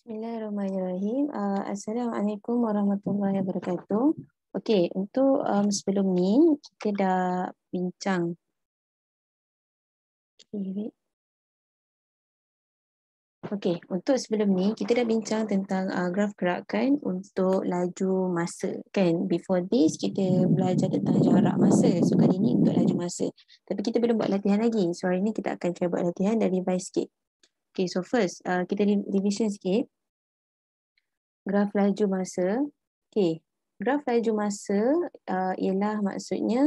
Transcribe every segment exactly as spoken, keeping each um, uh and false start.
Bismillahirrahmanirrahim. Uh, Assalamualaikum warahmatullahi wabarakatuh. Okey, untuk um, sebelum ni kita dah bincang. Okey, okay, untuk sebelum ni kita dah bincang tentang uh, graf gerakan untuk laju masa kan. Before this kita belajar tentang jarak masa. So kali ni untuk laju masa. Tapi kita belum buat latihan lagi. So hari ni kita akan cuba buat latihan dan revise sikit. Okay, so first uh, kita revision sikit. Graf laju masa. Okey, graf laju masa uh, ialah maksudnya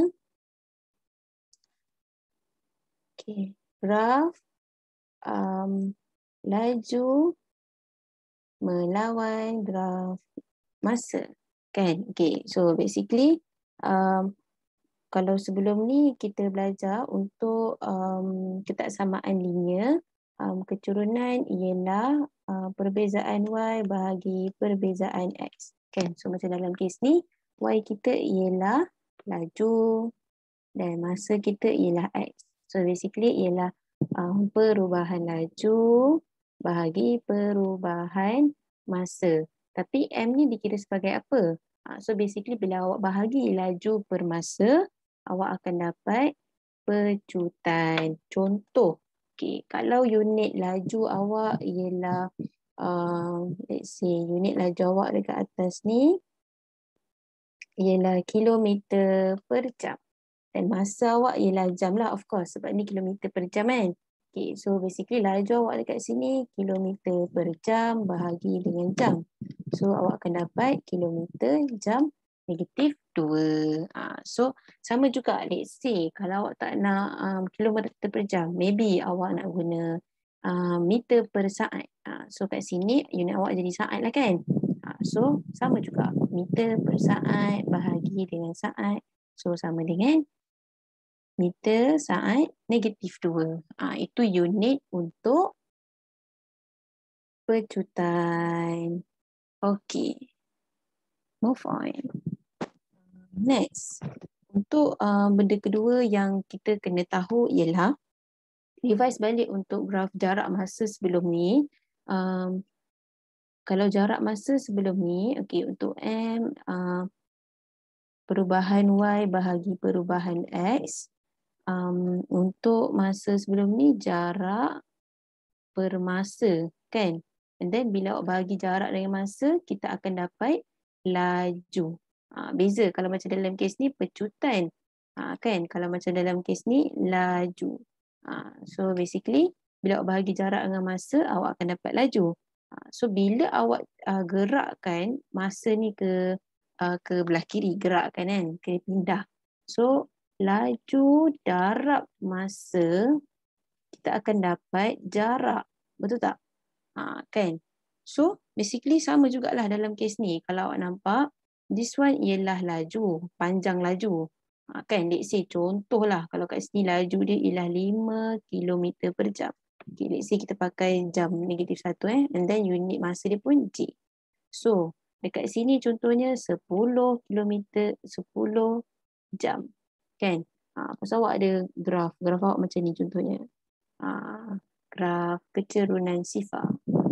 okey, graf um, laju melawan graf masa. Kan? Okey, so basically um, kalau sebelum ni kita belajar untuk um, ketaksamaan linear, um, keturunan ialah uh, perbezaan Y bahagi perbezaan X. Kan? So macam dalam kes ni, Y kita ialah laju dan masa kita ialah X. So basically ialah um, perubahan laju bahagi perubahan masa. Tapi M ni dikira sebagai apa? Uh, so basically bila awak bahagi laju per masa, awak akan dapat pecutan. Contoh, okay, kalau unit laju awak ialah uh, let's say unit laju awak dekat atas ni ialah kilometer per jam. Dan masa awak ialah jam lah, of course, sebab ni kilometer per jam kan. Okay, so basically laju awak dekat sini kilometer per jam bahagi dengan jam. So awak akan dapat kilometer jam negatif dua. Ha, so sama juga, let's say kalau awak tak nak um, kilometer per jam, maybe awak nak guna um, meter per saat. Ha, so kat sini unit awak jadi saat lah kan. Ha, so sama juga, meter per saat bahagi dengan saat. So sama dengan meter saat negatif dua. Ha, itu unit untuk pecutan. Okay. Move on. Next. Untuk uh, benda kedua yang kita kena tahu ialah revise balik untuk graf jarak masa sebelum ni. Um, kalau jarak masa sebelum ni, okay, untuk M, uh, perubahan Y bahagi perubahan X. Um, untuk masa sebelum ni jarak per masa kan, and then bila awak bahagi jarak dengan masa kita akan dapat laju. Ha, beza kalau macam dalam kes ni pecutan, ha, kan, kalau macam dalam kes ni laju. Ha, so basically bila awak bahagi jarak dengan masa awak akan dapat laju. Ha, so bila awak uh, gerakkan masa ni ke uh, ke belah kiri, gerakkan kan, ke pindah, so laju darab masa kita akan dapat jarak. Betul tak? Ha, kan? So, basically sama jugalah dalam kes ni. Kalau awak nampak, this one ialah laju, panjang laju. Ha, kan? Let's say contohlah, kalau kat sini laju dia ialah lima kilometer per jam. Okay, let's say kita pakai jam negatif satu eh. And then unit masa dia pun J. So, dekat sini contohnya sepuluh kilometer, sepuluh jam. Kan? Ha, pasal awak ada graf. Graf awak macam ni contohnya. Ha, graf keturunan sifar.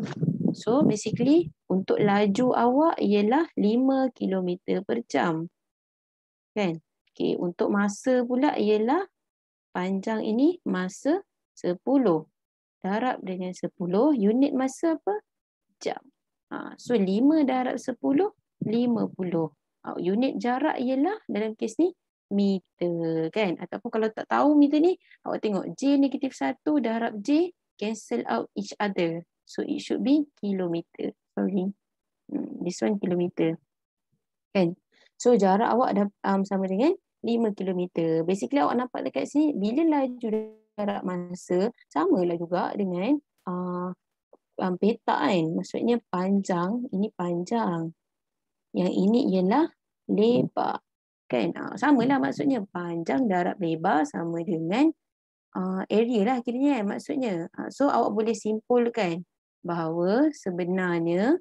So basically untuk laju awak ialah lima kilometer per jam. Kan? Okay, untuk masa pula ialah panjang ini masa sepuluh. Darab dengan sepuluh, unit masa apa? Jam. Ha, so lima darab sepuluh, lima puluh. Ha, unit jarak ialah dalam kes ni meter kan. Ataupun kalau tak tahu meter ni, awak tengok J negatif satu darab J cancel out each other. So it should be kilometer. Sorry. Hmm, this one kilometer. Kan? So jarak awak dah um, sama dengan lima kilometer. Basically awak nampak dekat sini, bila laju jarak masa, samalah juga dengan uh, um, peta kan. Maksudnya panjang, ini panjang. Yang ini ialah lebar. Kan? Uh, samalah maksudnya panjang darab lebar sama dengan uh, area lah akhirnya kan maksudnya. Uh, so awak boleh simpulkan bahawa sebenarnya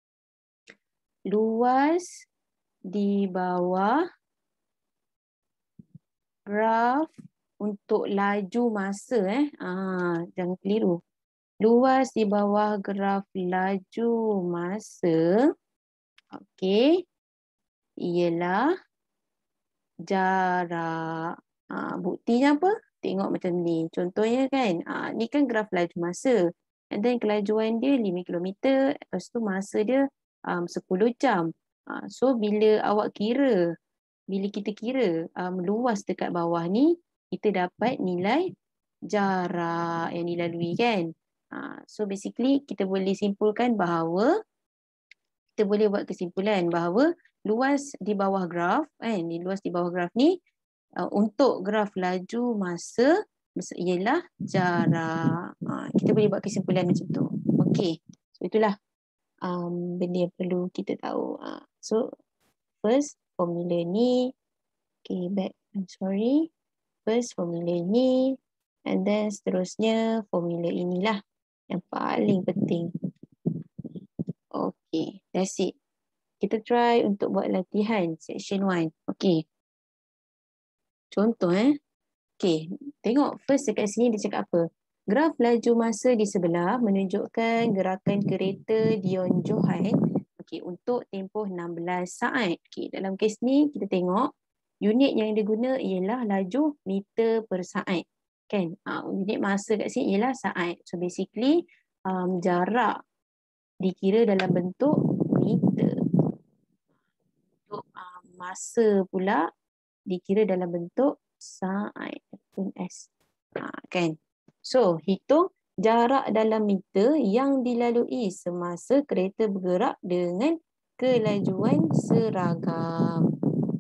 luas di bawah graf untuk laju masa eh. Ah, jangan keliru. luas di bawah graf laju masa, okey, ialah jarak. Ha, buktinya apa? Tengok macam ni. Contohnya kan, ha, ni kan graf laju masa. And then kelajuan dia lima kilometer, lepas tu masa dia um, sepuluh jam. Ha, so bila awak kira, bila kita kira um, luas dekat bawah ni, kita dapat nilai jarak yang dilalui kan. Ha, so basically kita boleh simpulkan bahawa, kita boleh buat kesimpulan bahawa luas di bawah graf, kan, ni luas di bawah graf ni uh, untuk graf laju masa ialah jarak. Uh, kita boleh buat kesimpulan macam tu. Okey. So itulah um, benda yang perlu kita tahu. Uh, so first formula ni, okay, back, I'm sorry. First formula ni, and then seterusnya formula inilah yang paling penting. Okay, that's it. Kita try untuk buat latihan section one. Okay. Contoh eh. Okay, tengok first dekat sini dia cakap apa. Graf laju masa di sebelah menunjukkan gerakan kereta Dion Johan, okay, untuk tempoh enam belas saat. Okay, dalam kes ni kita tengok unit yang dia guna ialah laju meter per saat. Kan? Uh, unit masa kat sini ialah saat. So basically um, jarak dikira dalam bentuk meter. Untuk um, masa pula dikira dalam bentuk saat ataupun S. Ha, kan? So, hitung jarak dalam meter yang dilalui semasa kereta bergerak dengan kelajuan seragam.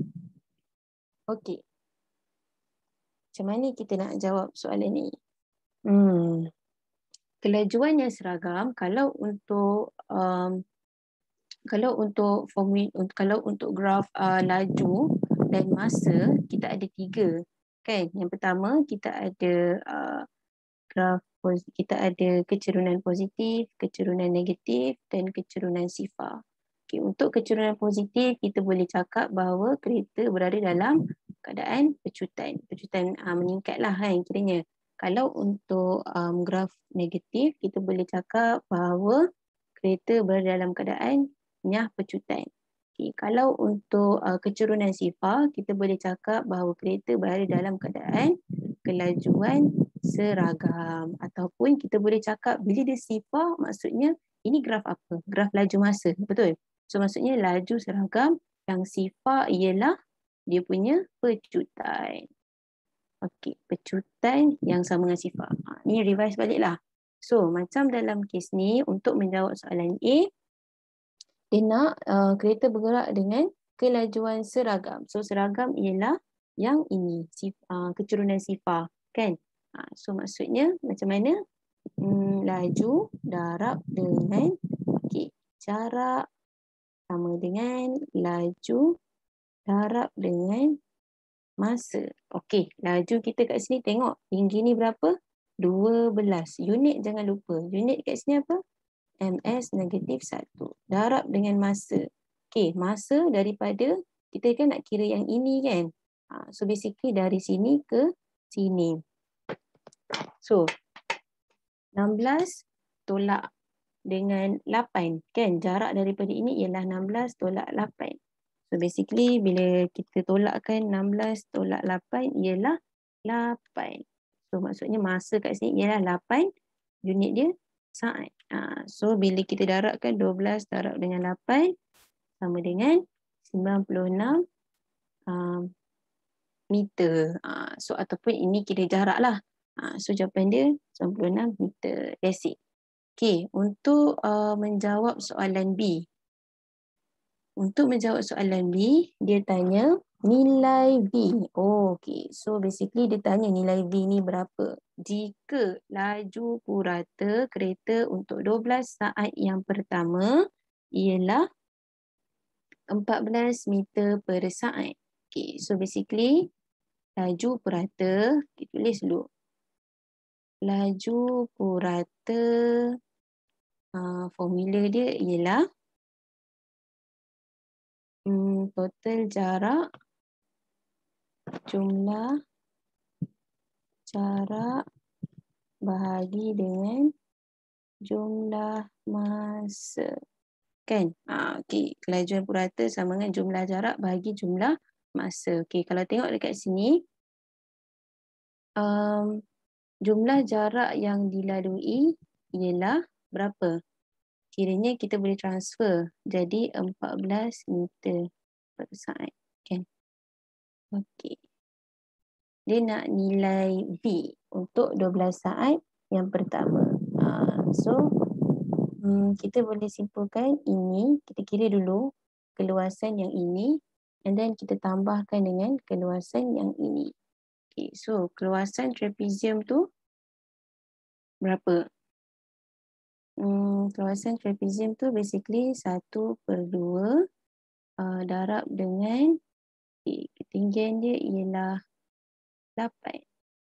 Okey. Macam mana kita nak jawab soalan ni? Hmm. Kelajuan yang seragam, kalau untuk um, kalau untuk formula, kalau untuk graf uh, laju dan masa, kita ada tiga. Kan? Yang pertama kita ada uh, graf, kita ada kecerunan positif, kecerunan negatif dan kecerunan sifar. Okay, untuk kecerunan positif kita boleh cakap bahawa kereta berada dalam keadaan pecutan. Pecutan uh, meningkatlah kan kiranya. Kalau untuk um, graf negatif kita boleh cakap bahawa kereta berada dalam keadaan nyah pecutan. Okay, kalau untuk uh, kecerunan sifar, kita boleh cakap bahawa kereta berada dalam keadaan kelajuan seragam. Ataupun kita boleh cakap bila dia sifar, maksudnya ini graf apa? Graf laju masa, betul? So maksudnya laju seragam, yang sifar ialah dia punya pecutan. Okey, pecutan yang sama dengan sifar. Ha, ni revise baliklah. So macam dalam kes ni, untuk menjawab soalan A, dia nak uh, kereta bergerak dengan kelajuan seragam. So seragam ialah yang ini, sif, uh, kecerunan sifar, kan? Uh, so maksudnya macam mana? Hmm, laju darab dengan okay, jarak sama dengan laju darab dengan masa. Okey, laju kita kat sini tengok tinggi ni berapa? dua belas. Unit jangan lupa. Unit kat sini apa? M S negatif satu. Darab dengan masa. Okey, masa daripada, kita kan nak kira yang ini kan. Ha, so basically dari sini ke sini. So, enam belas tolak dengan lapan. Kan, jarak daripada ini ialah enam belas tolak lapan. So basically bila kita tolakkan enam belas tolak lapan ialah lapan. So maksudnya masa kat sini ialah lapan. Unit dia saat. Ha, so bila kita darabkan dua belas darab dengan lapan sama dengan sembilan puluh enam um, meter. Ha, so ataupun ini kira jarak lah. Ha, so jawapan dia sembilan puluh enam meter. That's it. Okay, untuk uh, menjawab soalan B. Untuk menjawab soalan B, dia tanya nilai V. Oh, okay. So basically dia tanya nilai V ni berapa. Jika laju purata kereta untuk dua belas saat yang pertama ialah empat belas meter per saat. Okay, so basically laju purata, kita tulis dulu. Laju purata, uh, formula dia ialah Hmm, total jarak jumlah jarak bahagi dengan jumlah masa. Kan? Ha, okay. Kelajuan purata sama dengan jumlah jarak bahagi jumlah masa. Okay. Kalau tengok dekat sini, um, jumlah jarak yang dilalui ialah berapa? Kiranya kita boleh transfer jadi empat belas meter per saat. Kan? Okay. Dia nak nilai V untuk dua belas saat yang pertama. Ha, so, hmm, kita boleh simpulkan ini, kita kira dulu keluasan yang ini, and then kita tambahkan dengan keluasan yang ini. Okay, so keluasan trapezium tu berapa? Hmm, keluasan trapezium tu basically satu per dua uh, darab dengan okay, ketinggian dia ialah lapan.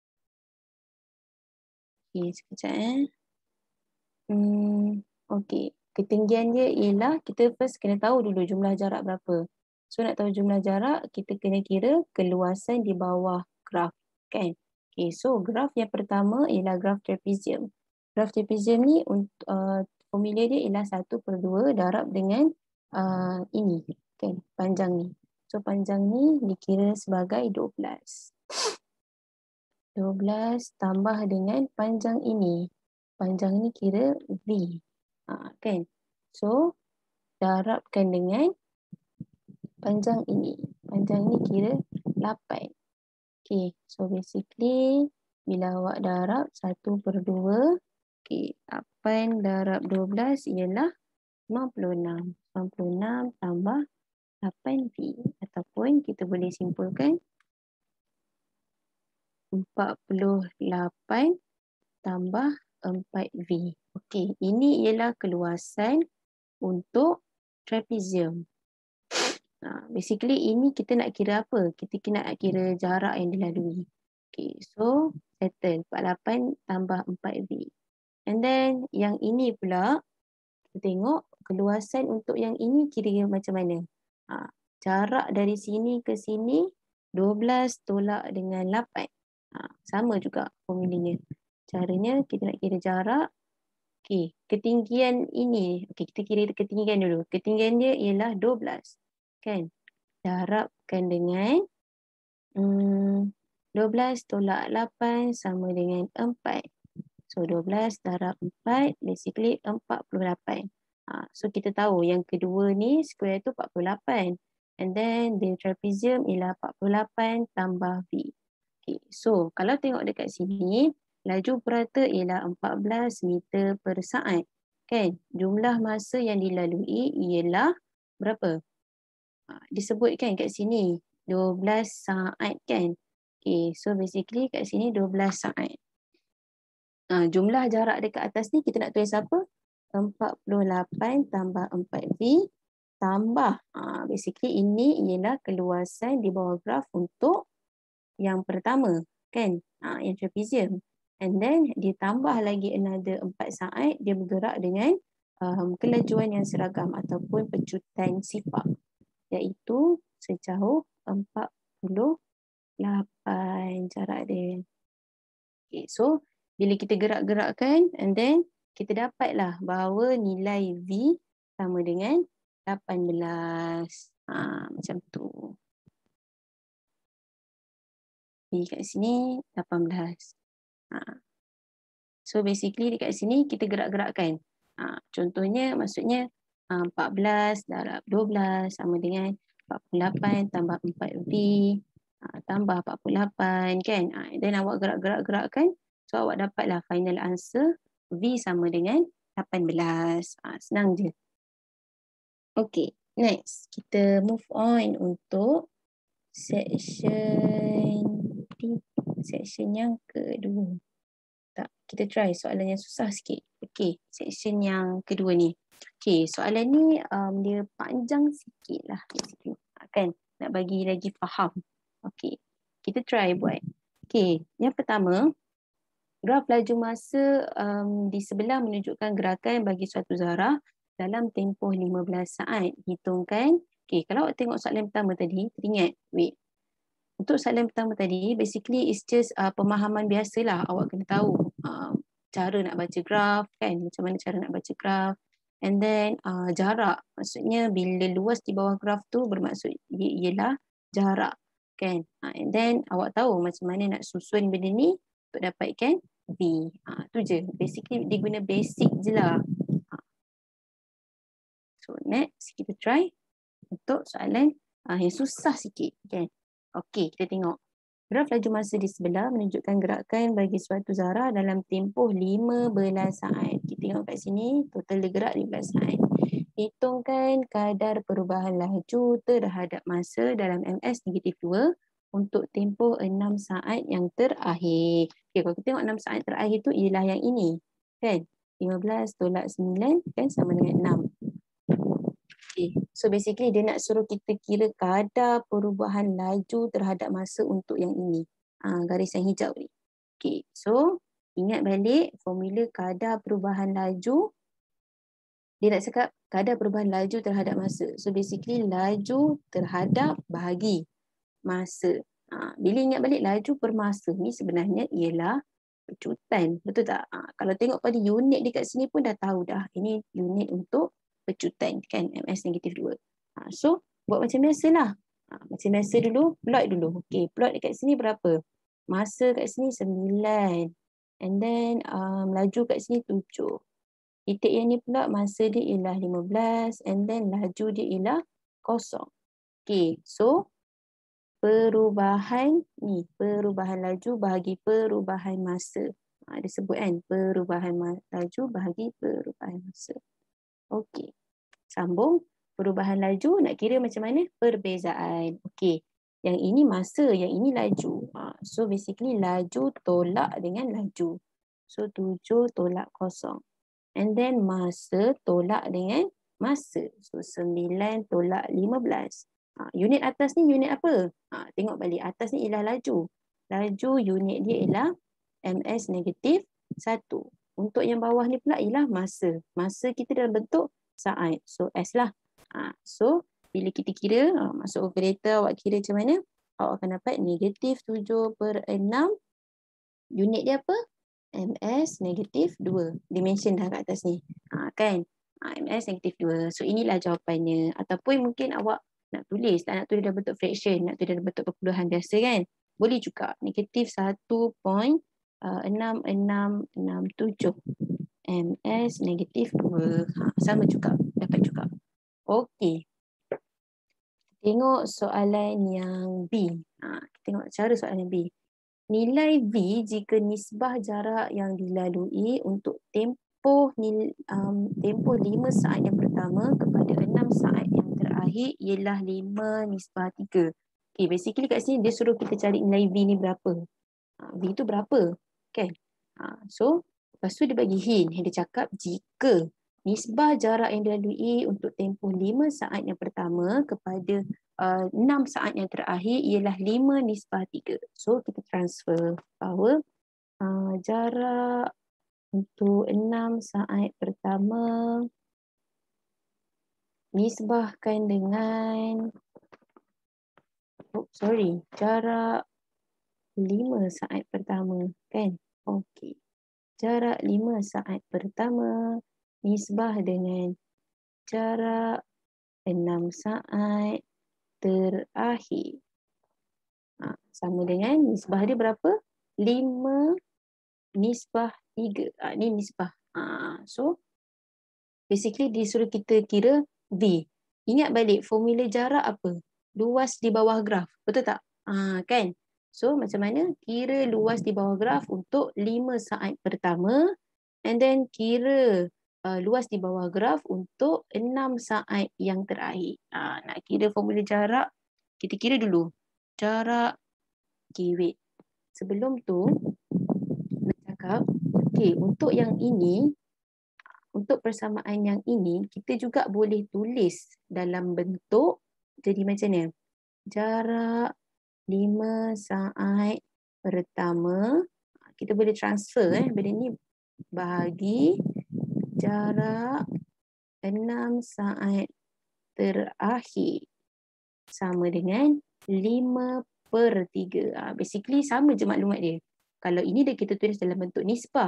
Okay, sekejap eh. Hmm, okay. Ketinggian dia ialah, kita first kena tahu dulu jumlah jarak berapa. So nak tahu jumlah jarak, kita kena kira keluasan di bawah graf. Kan? Okay, so graf yang pertama ialah graf trapezium. Graf trapezium ni, uh, formula dia ialah satu per dua darab dengan uh, ini. Kan? Panjang ni. So panjang ni dikira sebagai dua belas. dua belas tambah dengan panjang ini. Panjang ni kira V. Ha, kan? So, darabkan dengan panjang ini. Panjang ni kira lapan. Okay, so basically, bila awak darab satu per dua, okay, lapan darab dua belas ialah lima puluh enam. lima puluh enam tambah lapan V. Ataupun kita boleh simpulkan empat puluh lapan tambah empat V. Okey, ini ialah keluasan untuk trapezium. Ha, basically ini kita nak kira apa? Kita nak kira jarak yang dilalui. Okey, so settle. empat puluh lapan tambah empat V. And then yang ini pula, kita tengok keluasan untuk yang ini kira macam mana. Ha, jarak dari sini ke sini, dua belas tolak dengan lapan. Ha, sama juga formulanya. Caranya kita nak kira jarak. Okey, ketinggian ini. Okey, kita kira ketinggian dulu. Ketinggian dia ialah dua belas. Kan? Darabkan dengan hmm, dua belas tolak lapan sama dengan empat. So, dua belas darab empat, basically empat puluh lapan. Ha, so, kita tahu yang kedua ni square tu empat puluh lapan. And then, the trapezium ialah empat puluh lapan tambah V. Okay, so, kalau tengok dekat sini, laju purata ialah empat belas meter per saat. Kan? Jumlah masa yang dilalui ialah berapa? Ha, disebutkan kat sini dua belas saat kan? Okay, so basically kat sini dua belas saat. Ha, jumlah jarak dekat atas ni kita nak tulis apa? empat puluh lapan tambah empat V tambah. Ha, basically ini ialah keluasan di bawah graf untuk yang pertama. Kan? Ha, yang trapezium. And then ditambah lagi another empat saat dia bergerak dengan um, kelajuan yang seragam ataupun pecutan sifar, iaitu sejauh empat puluh lapan jarak dia. Okay, so bila kita gerak-gerakkan and then kita dapatlah bahawa nilai V sama dengan lapan belas. Ha, macam tu. V kat sini lapan belas. Ha. So basically dekat sini kita gerak-gerakkan. Ha, contohnya maksudnya ha, empat belas darab dua belas sama dengan empat puluh lapan tambah empat V ha, tambah empat puluh lapan kan. Ha, dan awak gerak-gerak-gerakkan. So awak dapatlah final answer V sama dengan lapan belas. Ha, senang je. Okay, next. Kita move on untuk section section yang kedua. Tak, kita try soalan yang susah sikit. Okay, section yang kedua ni. Okay, soalan ni um, dia panjang sikit lah. Kan, nak bagi lagi faham. Okay, kita try buat. Okay, yang pertama, graf laju masa um, di sebelah menunjukkan gerakan bagi suatu zarah dalam tempoh lima belas saat. Hitungkan. Okay, kalau awak tengok soalan pertama tadi, teringat, wait. Untuk soalan pertama tadi, basically it's just uh, pemahaman biasalah. Awak kena tahu uh, cara nak baca graf kan, macam mana cara nak baca graf. And then uh, jarak, maksudnya bila luas di bawah graf tu bermaksud i- ialah jarak kan. Uh, and then awak tahu macam mana nak susun benda ni untuk dapatkan V. Uh, tu je. Basically dia guna basic je lah. Uh, so next kita try untuk soalan uh, yang susah sikit kan. Okey, kita tengok. Graf laju masa di sebelah menunjukkan gerakan bagi suatu zarah dalam tempoh lima belas saat. Kita tengok kat sini, total dia gerak lima belas saat. Hitungkan kadar perubahan laju terhadap masa dalam M S negatif dua untuk tempoh enam saat yang terakhir. Okay, kalau kita tengok enam saat terakhir tu ialah yang ini. Kan? lima belas tolak sembilan kan sama dengan enam. Okay. So basically dia nak suruh kita kira kadar perubahan laju terhadap masa untuk yang ini. Ha, garis yang hijau ni. Okay. So ingat balik formula kadar perubahan laju. Dia nak cakap kadar perubahan laju terhadap masa. So basically laju terhadap bahagi masa. Ha, bila ingat balik laju per masa ni sebenarnya ialah pecutan. Betul tak? Ha, kalau tengok pada unit dekat sini pun dah tahu dah. Ini unit untuk pecutan kan, M S negatif dua. Ha, so buat macam biasalah. Ha, macam biasa dulu, plot dulu. Okey, plot dekat sini berapa? Masa kat sini sembilan. And then um, laju kat sini tujuh. Titik yang ni pula masa dia ialah lima belas. And then laju dia ialah kosong. Okey, so perubahan ni, perubahan laju bahagi perubahan masa. Ha, dia sebut kan, perubahan laju bahagi perubahan masa. Okey, sambung. Perubahan laju nak kira macam mana? Perbezaan. Okey, yang ini masa, yang ini laju. Ha, so basically laju tolak dengan laju. So tujuh tolak kosong. And then masa tolak dengan masa. So sembilan tolak lima belas. Ha, unit atas ni unit apa? Ha, tengok balik. Atas ni ialah laju. Laju unit dia ialah M S negatif satu. Untuk yang bawah ni pula ialah masa. Masa kita dalam bentuk saat. So S lah. Ha, so bila kita kira, ha, masuk operator awak kira macam mana? Awak akan dapat negatif tujuh per enam. Unit dia apa? M S negatif dua. Dimension dah kat atas ni. Ha, kan? Ha, M S negatif dua. So inilah jawapannya. Ataupun mungkin awak nak tulis. Tak nak tulis dalam bentuk fraction. Nak tulis dalam bentuk perpuluhan biasa kan? Boleh juga. Negatif satu perpuluhan enam enam enam tujuh. M S negatif dua. Ha, sama juga. Dapat juga. Okey. Tengok soalan yang B. Ha, kita tengok cara soalan B. Nilai V jika nisbah jarak yang dilalui untuk tempoh nil, um, tempoh lima saat yang pertama kepada enam saat yang terakhir ialah lima nisbah tiga. Okay, basically kat sini dia suruh kita cari nilai V ni berapa. Ha, V tu berapa? Kan? Ha, so, lepas tu dia bagi hint. Dia cakap jika nisbah jarak yang dilalui untuk tempoh lima saat yang pertama kepada uh, enam saat yang terakhir ialah lima nisbah tiga. So kita transfer bahawa uh, jarak untuk enam saat pertama nisbahkan dengan oh, sorry, jarak lima saat pertama kan? Okey. Jarak lima saat pertama nisbah dengan jarak enam saat terakhir. Ha, sama dengan nisbah dia berapa? lima nisbah tiga. Ha, ni nisbah. Ha, so, basically disuruh kita kira V. Ingat balik formula jarak apa? Luas di bawah graf. Betul tak? Ha, kan? So, macam mana? Kira luas di bawah graf untuk lima saat pertama. And then kira Uh, luas di bawah graf untuk enam saat yang terakhir. Ha, nak kira formula jarak, kita kira dulu. Jarak, okay, wait. Sebelum tu, nak cakap, okay, untuk yang ini, untuk persamaan yang ini, kita juga boleh tulis dalam bentuk, jadi macam ni. Jarak lima saat pertama, kita boleh transfer eh, benda ni bahagi jarak enam saat terakhir sama dengan lima per tiga. Ha, basically sama je maklumat dia. Kalau ini dah kita tulis dalam bentuk nisbah.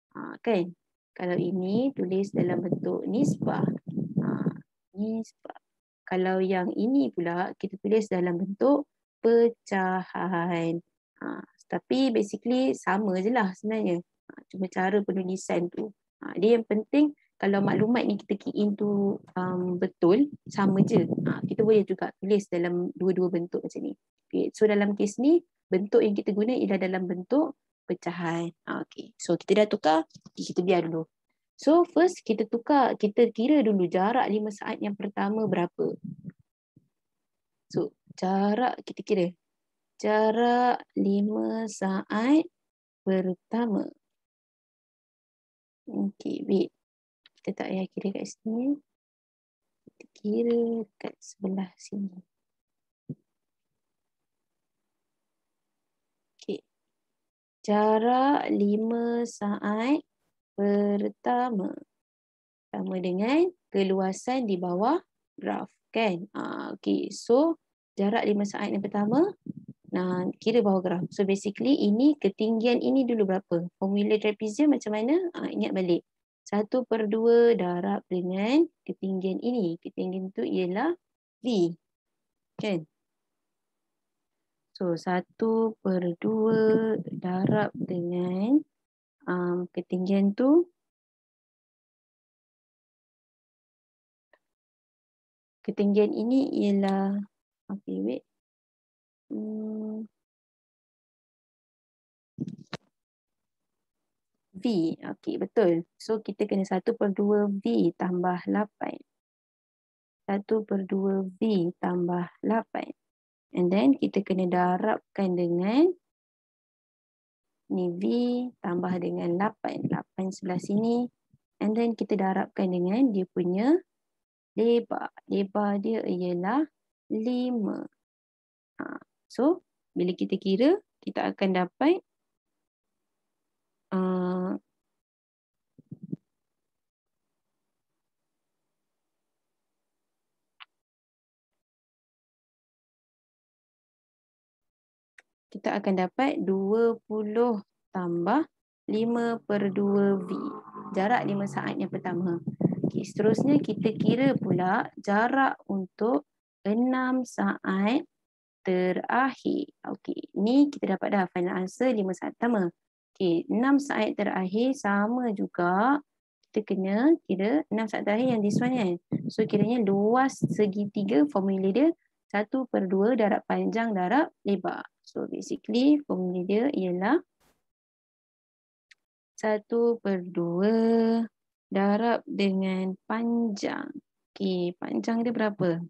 Ha, kan? Kalau ini tulis dalam bentuk nisbah. Ha, nisbah. Kalau yang ini pula kita tulis dalam bentuk pecahan. Ha, tapi basically sama je lah sebenarnya. Ha, cuma cara penulisan tu. Ha, dia yang penting kalau maklumat ni kita key in tu um, betul, sama je. Ha, kita boleh juga tulis dalam dua-dua bentuk macam ni. Okay. So dalam kes ni, bentuk yang kita guna ialah dalam bentuk pecahan. Ha, okay. So kita dah tukar, kita biar dulu. So first kita tukar, kita kira dulu jarak lima saat yang pertama berapa. So jarak kita kira. Jarak lima saat pertama. Okay, wait. Kita tak payah kira kat sini. Kita kira kat sebelah sini. Okay. Jarak lima saat pertama. Sama dengan keluasan di bawah graf. Kan? Ah, okay. So, jarak lima saat yang pertama. Nah, kira bawah graf. So, basically ini ketinggian ini dulu berapa? Formula trapezium macam mana? Ah, ingat balik. satu per dua darab dengan ketinggian ini. Ketinggian itu ialah V. Kan? So, satu per dua darab dengan um, ketinggian tu. Ketinggian ini ialah, okay, wait. Hmm, V, okay, betul. So, kita kena satu per dua V tambah lapan. satu per dua V tambah lapan. And then, kita kena darabkan dengan ni V tambah dengan lapan. lapan sebelah sini. And then, kita darabkan dengan dia punya lebar. Lebar dia ialah lima. Ha. So, bila kita kira, kita akan dapat uh, kita akan dapat dua puluh tambah lima per dua V. Jarak lima saat yang pertama. Okay, seterusnya kita kira pula jarak untuk enam saat terakhir. Okey, ni kita dapat dah final answer lima saat pertama. Okey, enam saat terakhir sama juga. Kita kena kira enam saat terakhir yang this one kan. So kiranya luas segitiga formula dia satu per dua darab panjang darab lebar. So basically formula dia ialah satu per dua darab dengan panjang. Okey, panjang dia berapa?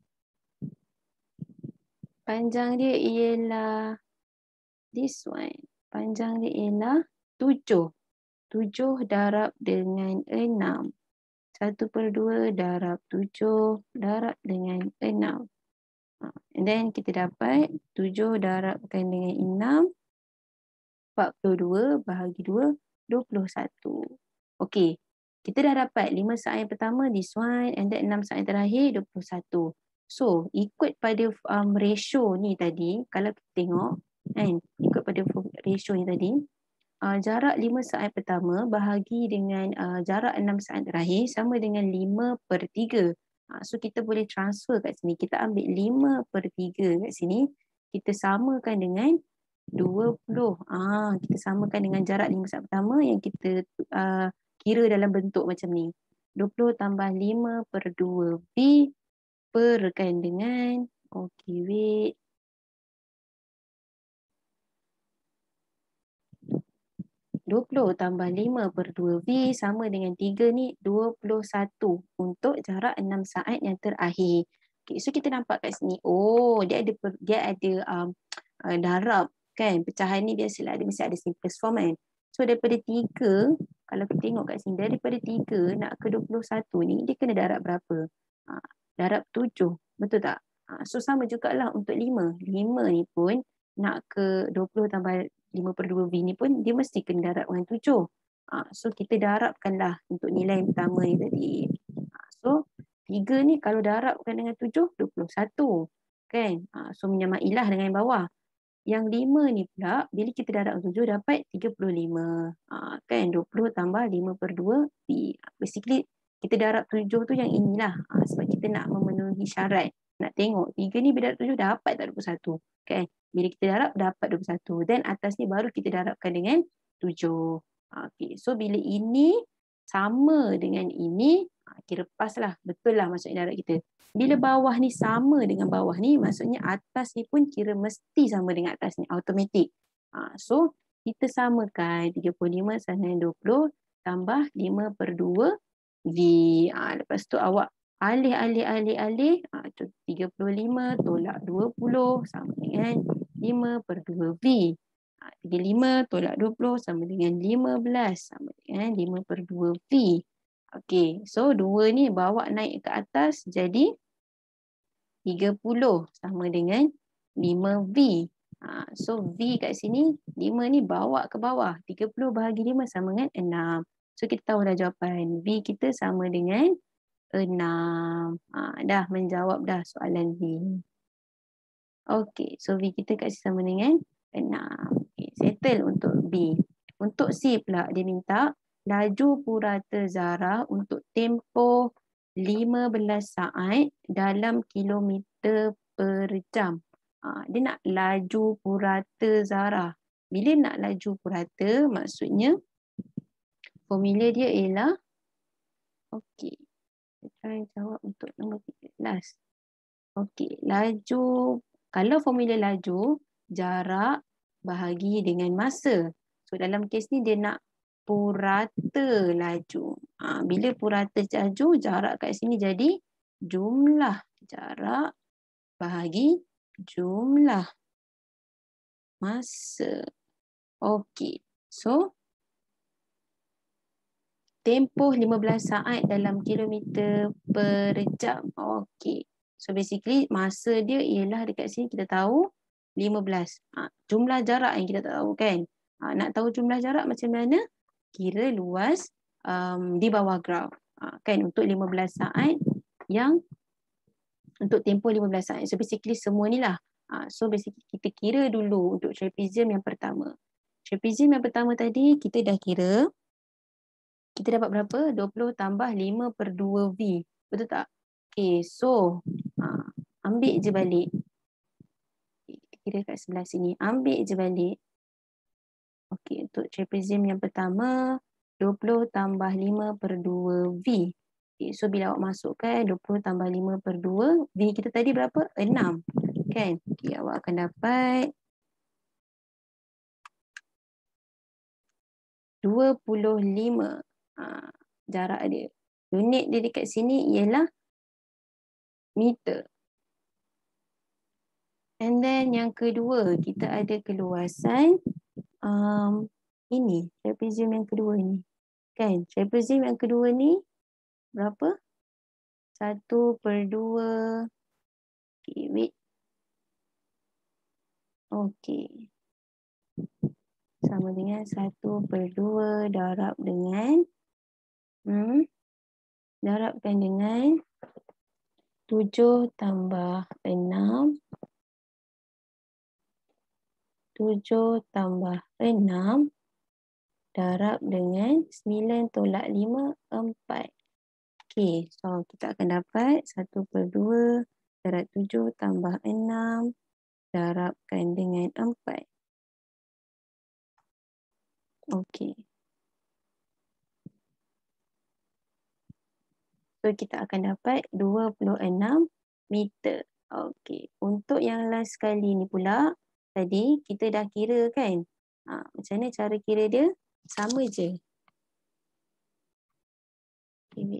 Panjang dia ialah this one. Panjang dia ialah tujuh. tujuh darab dengan enam. satu per dua darab tujuh darab dengan enam. And then kita dapat tujuh darabkan dengan enam. empat puluh dua bahagi dua, dua puluh satu. Okey. Kita dah dapat lima saat yang pertama, this one. And then enam saat yang terakhir, dua puluh satu. So, ikut pada um, ratio ni tadi, kalau kita tengok, kan, ikut pada ratio ni tadi, uh, jarak lima saat pertama bahagi dengan uh, jarak enam saat terakhir sama dengan lima per tiga. Uh, so, kita boleh transfer kat sini. Kita ambil lima per tiga kat sini. Kita samakan dengan dua puluh. Ah, kita samakan dengan jarak lima saat pertama yang kita uh, kira dalam bentuk macam ni. dua puluh tambah lima per dua V perkan dengan, okay, wait. dua puluh tambah lima per dua V sama dengan tiga ni, dua puluh satu untuk jarak enam saat yang terakhir. Okay, so kita nampak kat sini, oh dia ada dia ada um, uh, darab kan. Pecahan ni biasalah dia mesti ada simplest form kan. So daripada tiga, kalau kita tengok kat sini, daripada tiga nak ke dua puluh satu ni, dia kena darab berapa? Ha, darab tujuh, betul tak? Ha, so sama jugalah untuk lima. lima ni pun nak ke dua puluh tambah lima per dua V ni pun dia mesti kena darab dengan tujuh. Ha, so kita darabkanlah untuk nilai yang pertama ni tadi. Ha, so tiga ni kalau darabkan dengan tujuh, dua puluh satu. Kan? Ha, so menyamailah dengan yang bawah. yang lima ni pula, bila kita darab tujuh dapat tiga puluh lima. Ha, kan, dua puluh tambah lima per dua, V. Basically, kita darab tujuh tu yang inilah. Ha, sebab kita nak memenuhi syarat. Nak tengok, tiga ni bila darab tujuh dapat tak dua puluh satu. Kan? Bila kita darab, dapat dua puluh satu. Dan atas ni baru kita darabkan dengan tujuh. Ha, okay. So, bila ini sama dengan ini, kira pas lah, betul lah maksudnya darab kita. Bila bawah ni sama dengan bawah ni, maksudnya atas ni pun kira mesti sama dengan atas ni, automatik. Ha, so, kita samakan tiga puluh lima sama dengan dua puluh tambah lima per dua V. Ha, lepas tu awak alih, alih, alih, alih. Ha, tiga puluh lima tolak dua puluh sama dengan lima per dua V. Ha, tiga puluh lima tolak dua puluh sama dengan lima belas sama dengan lima per dua V. Okey, so dua ni bawa naik ke atas jadi tiga puluh sama dengan lima V. Ha, so V kat sini, lima ni bawa ke bawah. tiga puluh bahagi lima sama dengan enam. So kita tahu dah jawapan. V kita sama dengan enam. Ha, dah menjawab dah soalan V. Okey, so V kita kat sini sama dengan enam. Okay, settle untuk B. Untuk C pula dia minta laju purata zarah untuk tempoh lima belas saat dalam kilometer per jam. Ha, dia nak laju purata zarah. Bila nak laju purata, maksudnya formula dia ialah, okey, kita try jawab untuk nombor tiga belas. Okey, laju, kalau formula laju, jarak bahagi dengan masa. So dalam kes ni dia nak purata laju. Ha, bila purata laju, jarak kat sini jadi jumlah jarak bahagi jumlah masa. Okey. So tempoh lima belas saat dalam kilometer per jam. Okey. So basically masa dia ialah dekat sini kita tahu lima belas. Ha, jumlah jarak yang kita tak tahu kan. Ha, nak tahu jumlah jarak macam mana? Kira luas um, di bawah graf. Ha, kan untuk lima belas saat yang untuk tempoh lima belas saat. So basically semua ni lah. Ha, so basically kita kira dulu untuk trapezium yang pertama. Trapezium yang pertama tadi kita dah kira. Kita dapat berapa? dua puluh tambah lima per dua V. Betul tak? Okay, so ha, ambil je balik. Kita kira kat sebelah sini. Ambil je balik. Okey, untuk trapezium yang pertama, dua puluh tambah lima per dua V. Okay, so bila awak masukkan dua puluh tambah lima per dua, V kita tadi berapa? enam. Kan? Okay, awak akan dapat dua puluh lima. Ha, jarak dia. Unit dia dekat sini ialah meter. And then yang kedua, kita ada keluasan Um, ini, trapezium yang kedua ni. Kan, trapezium yang kedua ni berapa? Satu per dua. Okay, wait. Okay. Sama dengan satu per dua darab dengan hmm, darabkan dengan tujuh tambah enam. tujuh tambah enam darab dengan sembilan tolak lima, empat. Okey, so kita akan dapat satu per dua darab tujuh tambah enam darabkan dengan empat. Okey. So kita akan dapat dua puluh enam meter. Okey, untuk yang last kali ni pula, tadi kita dah kira kan? Ha, macam mana cara kira dia? Sama je. Okay,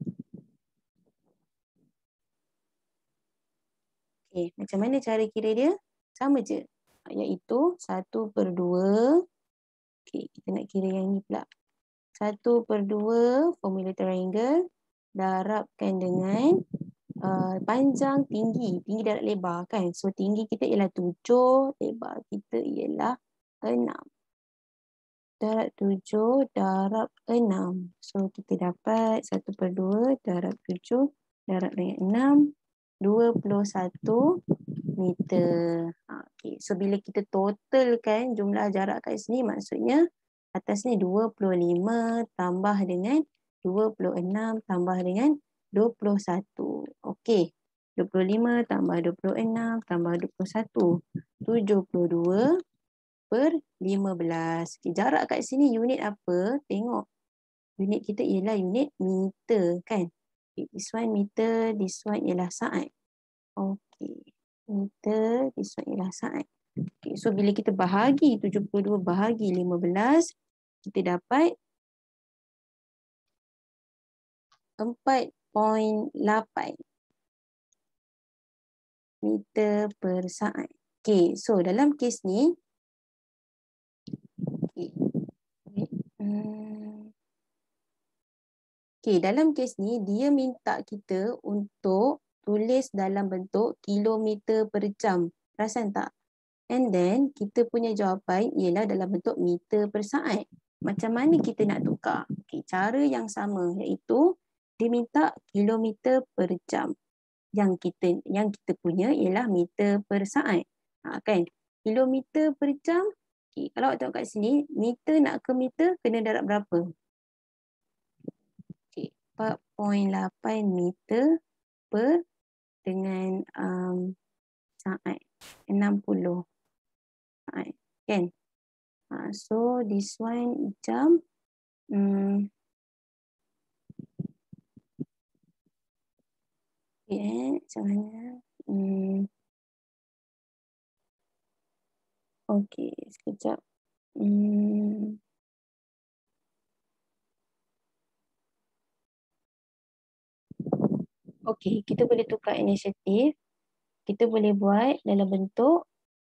okay, macam mana cara kira dia? Sama je. Iaitu satu per dua. Okay, kita nak kira yang ni pula. satu per dua formula triangle. Darabkan dengan uh, panjang, tinggi. Tinggi darab lebar kan? So tinggi kita ialah tujuh. Lebar kita ialah enam. Darab tujuh darab enam. So kita dapat satu per dua darab tujuh darab dengan enam. dua puluh satu meter. Ha, okay. So bila kita totalkan jumlah jarak kat sini, maksudnya atas ni dua puluh lima tambah dengan dua puluh enam tambah dengan dua puluh satu. Okey. dua puluh lima tambah dua puluh enam tambah dua puluh satu. tujuh puluh dua per lima belas. Okay, jarak kat sini unit apa? Tengok. Unit kita ialah unit meter kan. Okay, this one meter, this one ialah saat. Okey. Meter, this one ialah saat. Okay, so bila kita bahagi tujuh puluh dua bahagi lima belas, kita dapat empat perpuluhan lapan meter per saat. Okay, so dalam kes ni, okay, hmm. okay, dalam kes ni dia minta kita untuk tulis dalam bentuk kilometer per jam. Perasan tak? And then kita punya jawapan ialah dalam bentuk meter per saat. Macam mana kita nak tukar? Okay, cara yang sama iaitu dia minta kilometer per jam. Yang kita yang kita punya ialah meter per saat. Ha, kan? Kilometer per jam. Okay, kalau awak tengok kat sini, meter nak ke meter kena darab berapa? Okay, empat perpuluhan lapan meter per dengan um, saat enam puluh saat. Kan? Ha, so this one jam. Hmm, okay, macam mana? Hmm. Okey, sekejap. Hmm. Okey, kita boleh tukar inisiatif. Kita boleh buat dalam bentuk.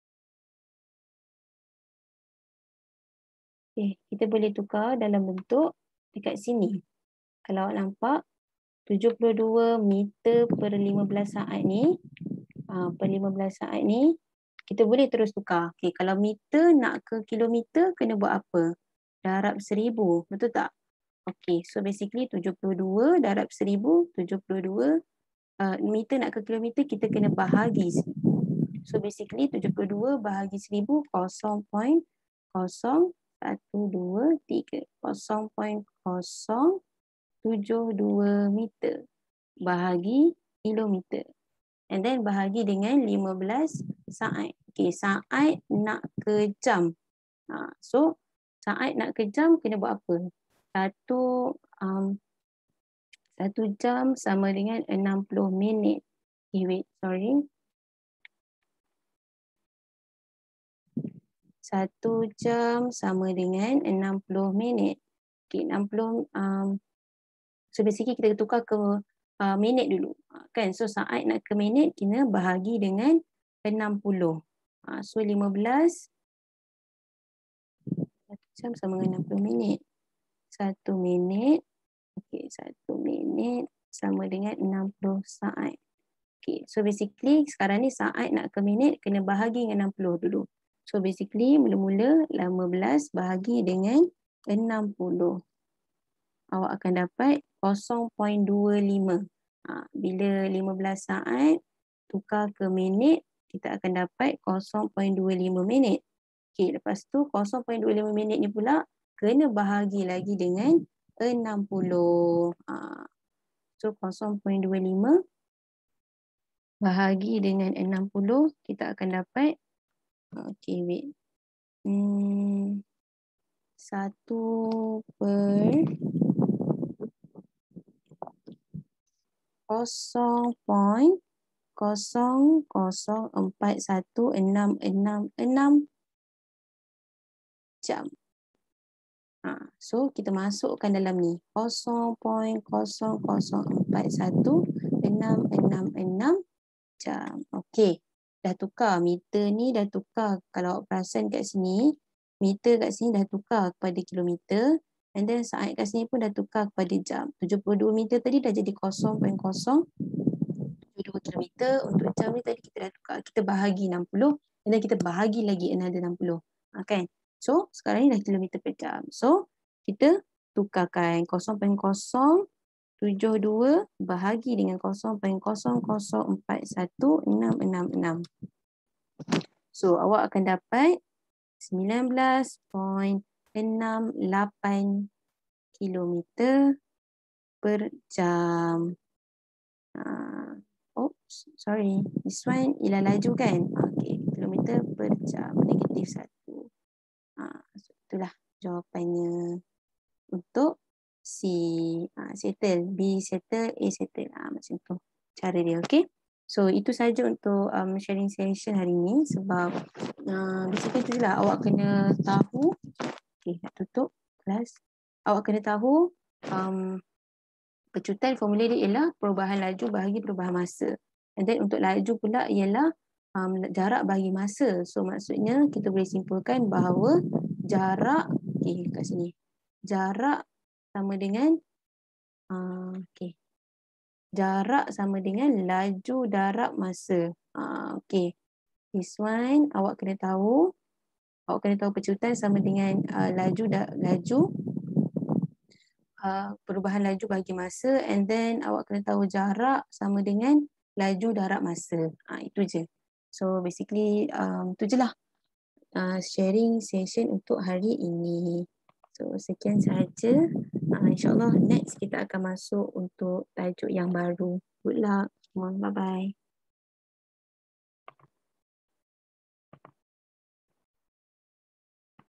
Okey, kita boleh tukar dalam bentuk dekat sini. Kalau awak nampak, tujuh puluh dua meter per lima belas saat ni, uh, per lima belas saat ni, kita boleh terus tukar. Okey, kalau meter nak ke kilometer, kena buat apa? Darab seribu, betul tak? Okey, so basically tujuh puluh dua darab seribu, tujuh puluh dua uh, meter nak ke kilometer, kita kena bahagi seribu. So basically tujuh puluh dua bahagi seribu, kosong perpuluhan kosong satu dua tiga, kosong perpuluhan kosong tujuh dua meter bahagi kilometer. And then bahagi dengan lima belas saat. Okay, saat nak ke jam. Ha, so, saat nak ke jam kena buat apa? Satu, um, satu jam sama dengan enam puluh minit. Okay, wait, sorry. Satu jam sama dengan enam puluh minit. Okay, enam puluh, um, so basically kita tukar ke uh, minit dulu. Kan? So, saat nak ke minit, kena bahagi dengan enam puluh. Uh, so, lima belas. Satu jam sama dengan enam puluh minit. Satu minit. Okay, satu minit sama dengan enam puluh saat. Okay, so basically sekarang ni saat nak ke minit kena bahagi dengan enam puluh dulu. So basically mula-mula lima belas bahagi dengan enam puluh. Awak akan dapat kosong perpuluhan dua lima. Ha, bila lima belas saat tukar ke minit, kita akan dapat kosong perpuluhan dua lima minit. Okay, lepas tu kosong perpuluhan dua lima minit ni pula kena bahagi lagi dengan enam puluh. Ha, so kosong perpuluhan dua lima bahagi dengan enam puluh, kita akan dapat, okay, wait. Hmm, satu per kosong perpuluhan kosong kosong empat satu enam enam enam jam. Ha, so kita masukkan dalam ni kosong perpuluhan kosong kosong empat satu enam enam enam jam. Okey, dah tukar meter ni, dah tukar. Kalau awak perasan kat sini, meter kat sini dah tukar kepada kilometer, and then saat kat sini pun dah tukar kepada jam. tujuh puluh dua meter tadi dah jadi kosong perpuluhan kosong tujuh puluh dua kilometer. Untuk jam ni tadi kita dah tukar, kita bahagi enam puluh, and then kita bahagi lagi another enam puluh. Ha, kan? So sekarang ni dah kilometer per jam. So kita tukarkan kosong perpuluhan kosong tujuh dua bahagi dengan kosong perpuluhan kosong kosong empat satu enam enam enam. So awak akan dapat sembilan belas perpuluhan enam lapan kilometer per jam. Uh, oh, sorry. This one ialah laju kan? Okay, kilometer per jam. Negatif satu. Uh, so itulah jawapannya untuk C. Uh, settle. B settle, A settle. Uh, macam tu cara dia, okay? So itu saja untuk um, sharing session hari ni sebab uh, basically tu je lah, awak kena tahu. Okay, nak tutup kelas. Awak kena tahu um, pecutan formula dia ialah perubahan laju bahagi perubahan masa. And then untuk laju pula ialah um, jarak bahagi masa. So maksudnya kita boleh simpulkan bahawa jarak, okay, kat sini. Jarak sama dengan, uh, okay. Jarak sama dengan laju darab masa. Uh, okay. This one awak kena tahu. Awak kena tahu pecutan sama dengan uh, laju da, laju uh, perubahan laju bagi masa, and then awak kena tahu jarak sama dengan laju darab masa. Uh, itu je. So basically um, tu je lah uh, sharing session untuk hari ini. So sekian sahaja. Uh, InsyaAllah next kita akan masuk untuk tajuk yang baru. Good luck. Bye bye.